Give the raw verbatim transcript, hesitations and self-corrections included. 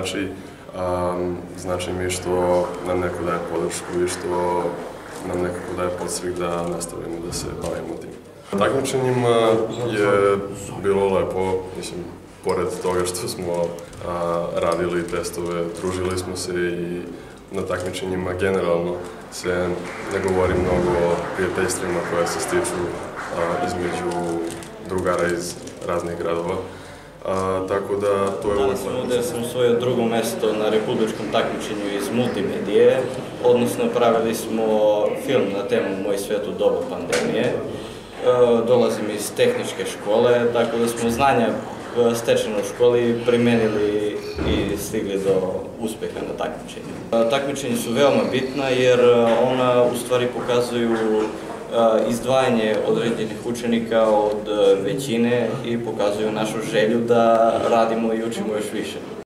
znači. Znači mi što nam neko daje podršku i što nam nekako daje podstrek da nastavimo da se bavimo tim. Takmičenjima je bilo lepo, mislim, pored toga što smo radili testove, družili smo se i na takmičenjima generalno se ne govori mnogo o prijateljstvima koja se stiču između drugara iz raznih gradova. Tako da to je uvijek lepo. Danas sam osvojio drugo mesto na republičkom takmičenju iz multimedije, odnosno pravili smo film na temu Moj svet u doba pandemije. Dolazim iz tehničke škole, tako da smo znanja stečena u školi primenili i stigli do uspeha na takmičenju. Takmičenja su veoma bitna jer ona u stvari pokazuju izdvajanje određenih učenika od većine i pokazuju našu želju da radimo i učimo još više.